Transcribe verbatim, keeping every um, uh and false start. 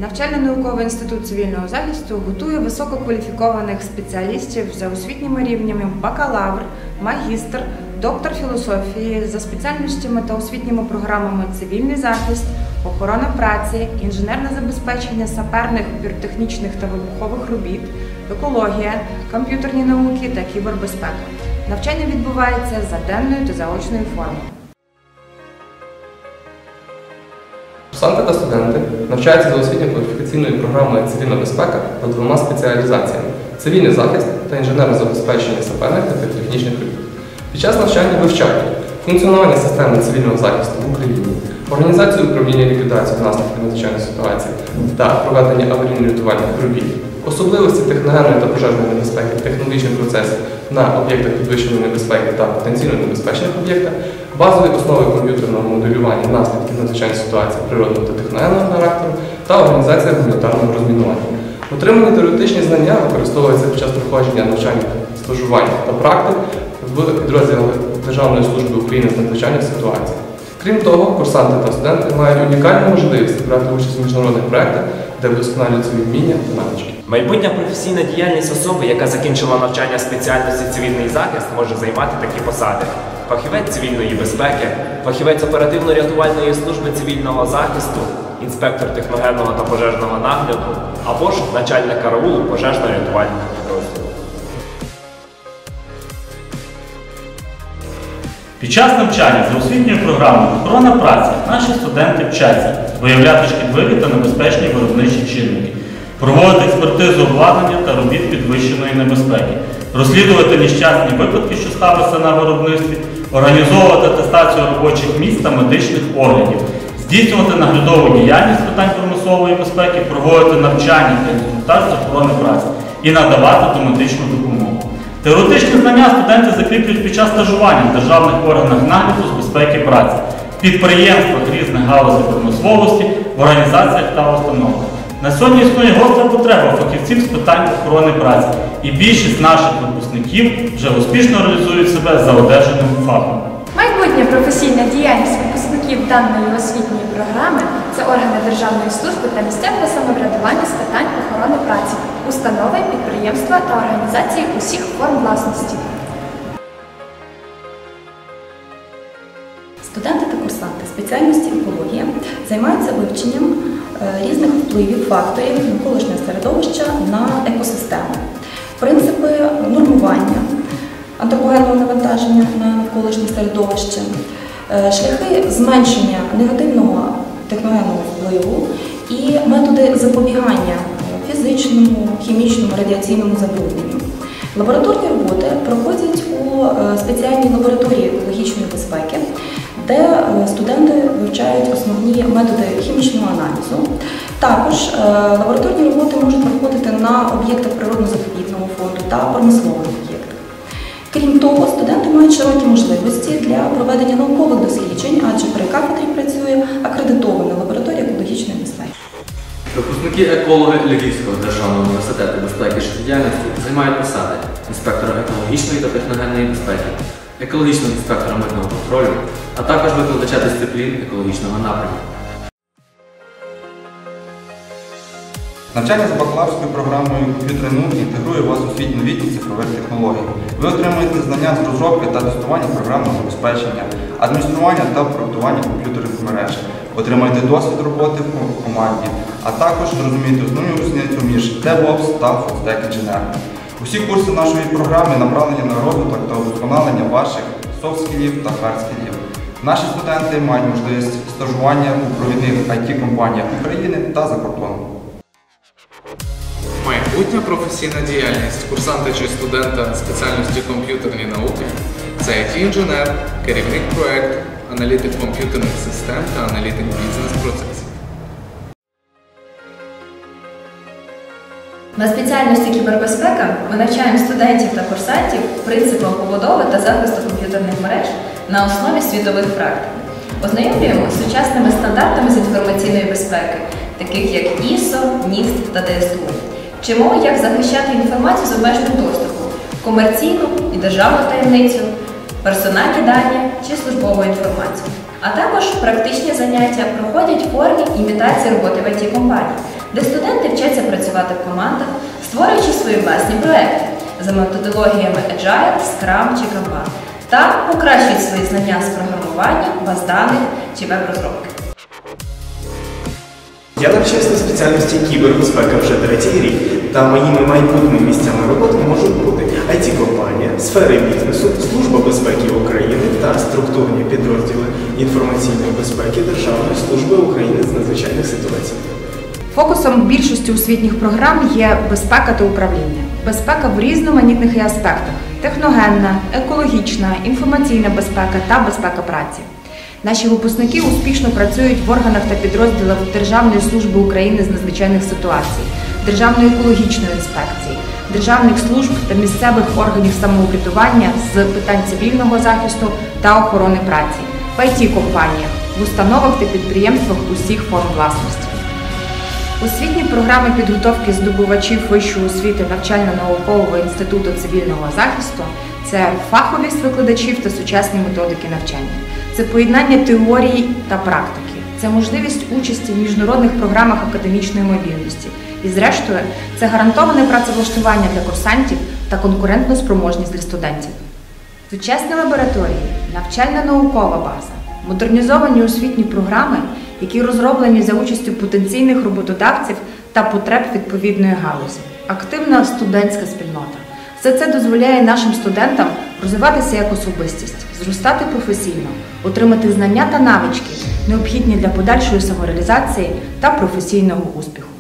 Навчально-науковий інститут цивільного захисту готує висококваліфікованих спеціалістів за освітніми рівнями бакалавр, магістр, доктор філософії за спеціальностями та освітніми програмами цивільний захист, охорона праці, інженерне забезпечення саперних, піротехнічних та вибухових робіт, екологія, комп'ютерні науки та кібербезпека. Навчання відбувається за денною та заочною формою. Курсанти та студенти навчаються за освітньо-кваліфікаційною програмою «Цивільна безпека» за двома спеціалізаціями – цивільний захист та інженерне забезпечення саперних та піротехнічних робіт. Під час навчання вивчають функціонування системи цивільного захисту в Україні, організацію управління ліквідацією наслідків надзвичайної ситуації та проведення аварійно-рятувальних робіт, особливості техногенної та пожежної небезпеки технологічних процесів на об'єктах підвищеної небезпеки та потенційно небезпечних об'єктах, базові основи комп'ютерного моделювання наслідків надзвичайної ситуації природного та техногенного характеру та організація гуманітарного розмінування. Отримані теоретичні знання використовуються під час проходження навчальних стажувань та практик в підрозділах Державної служби України з надзвичайних ситуацій. Крім того, курсанти та студенти мають унікальну можливість брати участь в міжнародних проєктах, де вдосконалюють свої вміння та навички. Майбутня професійна діяльність особи, яка закінчила навчання спеціальності цивільний захист, може займати такі посади: фахівець цивільної безпеки, фахівець оперативно-рятувальної служби цивільного захисту, інспектор техногенного та пожежного нагляду або ж начальник караулу пожежно-рятувального підрозділу. Під час навчання за освітньою програмою «Охорона праці» наші студенти вчаться виявляти шкідливі та небезпечні виробничі чинники, проводити експертизу обладнання та робіт підвищеної небезпеки, розслідувати нещасні випадки, що сталися на виробництві, організовувати атестацію робочих місць та медичних оглядів, здійснювати наглядову діяльність з питань промислової безпеки, проводити навчання та інструктаж з охорони праці і надавати домедичну допомогу. Теоретичні знання студенти закріплюють під час стажування в державних органах нагляду з безпеки праці, підприємствах різних галузей промисловості, в організаціях та установах. На сьогодні існує гостра потреба фахівців з питань охорони праці, і більшість наших випускників вже успішно реалізують себе за одержаним фахом. Майбутня професійна діяльність випускників даної освітньої програми – це органи державної служби та місцевого самоврядування з питань охорони праці, установи, підприємства та організації усіх форм власності. Студенти та курсанти спеціальності екологія займаються вивченням різних впливів факторів навколишнього середовища на екосистему, принципи нормування антропогенного навантаження на навколишнє середовище, шляхи зменшення негативного техногенного впливу і методи запобігання фізичному, хімічному, радіаційному забрудненню. Лабораторні роботи проходять у спеціальній лабораторії екологічної безпеки, де студенти вивчають основні методи хімічного аналізу. Також лабораторні роботи можуть проходити на об'єктах природно-заповідного фонду та промислових об'єктах. Крім того, студенти мають широкі можливості для проведення наукових досліджень, адже при кафедрі працює акредитована лабораторія екологічної безпеки. Випускники екологи Львівського державного університету безпеки життєдіяльності займають посади інспектора екологічної та техногенної безпеки, екологічного інспектора митного контролю, а також викладача дисциплін екологічного напрямку. Навчання за бакалаврською програмою «Комп'ютерні науки» інтегрує вас у світ новітніх цифрових технологій. Ви отримуєте знання з розробки та тестування програмного забезпечення, адміністрування та проектування комп'ютерних мереж, отримаєте досвід роботи в команді, а також зрозумієте основну різницю між DevOps та Full-Stack інженером. Усі курси нашої програми направлені на розвиток та удосконалення ваших софт-скілів та хард-скілів. Наші студенти мають можливість стажування у провідних ай ті-компаніях України та за кордоном. Майбутня професійна діяльність курсанта чи студента спеціальності комп'ютерні науки – це ай ті-інженер, керівник проєкту, аналітик комп'ютерних систем та аналітик бізнес-процесів. На спеціальності кібербезпека ми навчаємо студентів та курсантів принципам побудови та захисту комп'ютерних мереж на основі світових практик. Ознайомлюємо з сучасними стандартами з інформаційної безпеки, таких як ІСО, ніст та де ес у. Вчимо, як захищати інформацію з обмеженим доступом, комерційну і державну таємницю, персональні дані чи службову інформацію. А також практичні заняття проходять в формі імітації роботи в ай ті-компанії, де студенти вчаться працювати в командах, створюючи свої власні проекти за методологіями Agile, Scrum чи Kanban, та покращують свої знання з програмування, баз даних чи веб-розробки. Я навчаюся на спеціальності кібербезпека вже третій рік, та моїми майбутніми місцями роботи можуть бути ай ті-компанія, сфери бізнесу, Служба безпеки України та структурні підрозділи інформаційної безпеки Державної служби України з надзвичайних ситуацій. Фокусом більшості освітніх програм є безпека та управління. Безпека в різноманітних її аспектах – техногенна, екологічна, інформаційна безпека та безпека праці. Наші випускники успішно працюють в органах та підрозділах Державної служби України з надзвичайних ситуацій, Державної екологічної інспекції, державних служб та місцевих органів самоврядування з питань цивільного захисту та охорони праці, в ай ті-компаніях, в установах та підприємствах усіх форм власності. Освітні програми підготовки здобувачів вищої освіти навчально-наукового інституту цивільного захисту – це фаховість викладачів та сучасні методики навчання. Це поєднання теорії та практики. Це можливість участі в міжнародних програмах академічної мобільності. І зрештою, це гарантоване працевлаштування для курсантів та конкурентну спроможність для студентів. Сучасні лабораторії, навчально-наукова база, модернізовані освітні програми, які розроблені за участю потенційних роботодавців та потреб відповідної галузі. Активна студентська спільнота. Все це дозволяє нашим студентам розвиватися як особистість, зростати професійно, отримати знання та навички, необхідні для подальшої самореалізації та професійного успіху.